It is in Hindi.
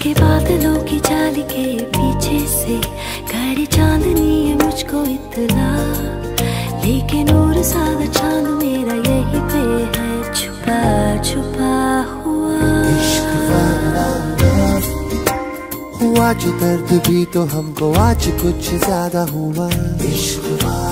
के बादलों की जाली के पीछे से खड़ी चांदनी है मुझको इतला, लेकिन और सादा चांद मेरा यही पे है छुपा छुपा हुआ। हुआ जो दर्द भी तो हमको आज कुछ ज्यादा हुआ। इश्क